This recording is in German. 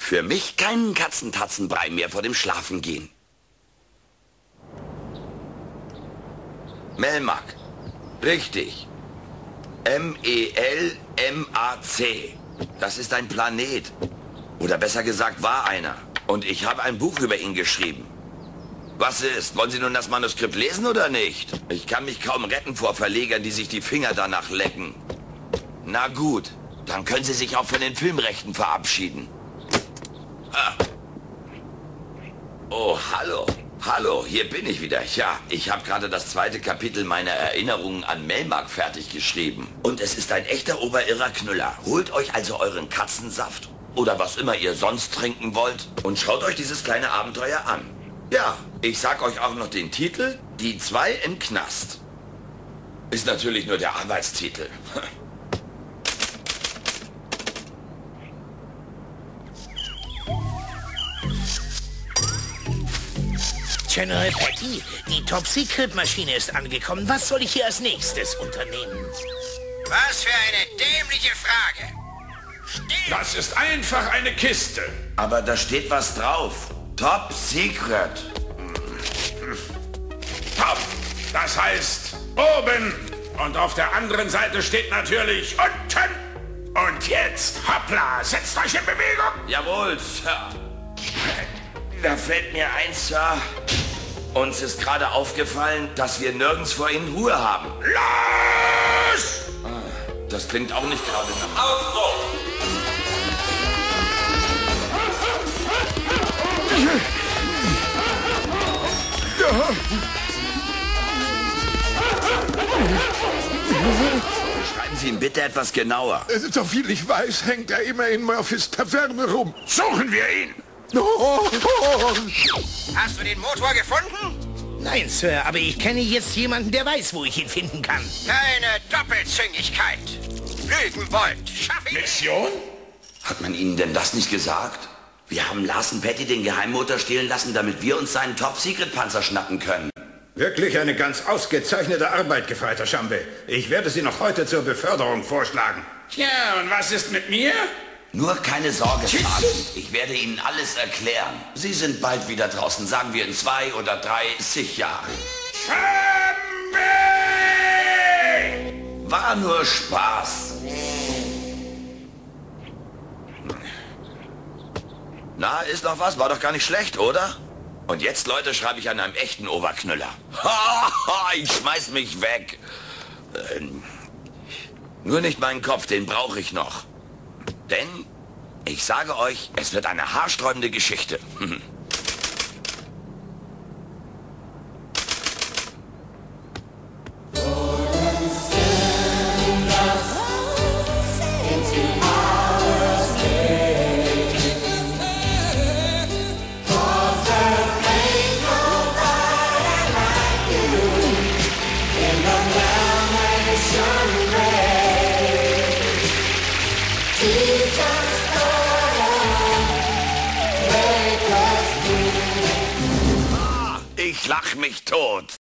Für mich keinen Katzentatzenbrei mehr vor dem Schlafengehen. Melmac. Richtig. M-E-L-M-A-C. Das ist ein Planet. Oder besser gesagt, war einer. Und ich habe ein Buch über ihn geschrieben. Was ist? Wollen Sie nun das Manuskript lesen oder nicht? Ich kann mich kaum retten vor Verlegern, die sich die Finger danach lecken. Na gut, dann können Sie sich auch von den Filmrechten verabschieden. Ah. Oh, hallo. Hallo, hier bin ich wieder. Ja, ich habe gerade das zweite Kapitel meiner Erinnerungen an Melmac fertig geschrieben. Und es ist ein echter oberirrer Knüller. Holt euch also euren Katzensaft oder was immer ihr sonst trinken wollt und schaut euch dieses kleine Abenteuer an. Ja, ich sag euch auch noch den Titel, Die zwei im Knast. Ist natürlich nur der Arbeitstitel. General Patty, die Top-Secret-Maschine ist angekommen. Was soll ich hier als nächstes unternehmen? Was für eine dämliche Frage. Still! Das ist einfach eine Kiste. Aber da steht was drauf. Top Secret. Top. Das heißt oben. Und auf der anderen Seite steht natürlich unten. Und jetzt, hoppla, setzt euch in Bewegung. Jawohl, Sir. Da fällt mir ein, Sir. Uns ist gerade aufgefallen, dass wir nirgends vor Ihnen Ruhe haben. Los! Das klingt auch nicht gerade nach Aufbruch! Schreiben Sie ihn bitte etwas genauer. Soviel ich weiß, hängt er immer in Murphys Taverne rum. Suchen wir ihn. Hast du den Motor gefunden? Nein, Sir, aber ich kenne jetzt jemanden, der weiß, wo ich ihn finden kann. Keine Doppelzüngigkeit. Lügen wollt. Schaff ihn. Mission? Hat man Ihnen denn das nicht gesagt? Wir haben Larsen Patty den Geheimmotor stehlen lassen, damit wir uns seinen Top-Secret-Panzer schnappen können. Wirklich eine ganz ausgezeichnete Arbeit, Gefreiter Schambe. Ich werde Sie noch heute zur Beförderung vorschlagen. Tja, und was ist mit mir? Nur keine Sorge, Sergeant. Ich werde Ihnen alles erklären. Sie sind bald wieder draußen, sagen wir in 2 oder 30 Jahren. Schambe! War nur Spaß. Na, ist noch was? War doch gar nicht schlecht, oder? Und jetzt, Leute, schreibe ich an einem echten Oberknüller. Ich schmeiß mich weg. Nur nicht meinen Kopf, den brauche ich noch. Denn, ich sage euch, es wird eine haarsträubende Geschichte. Ich lach mich tot.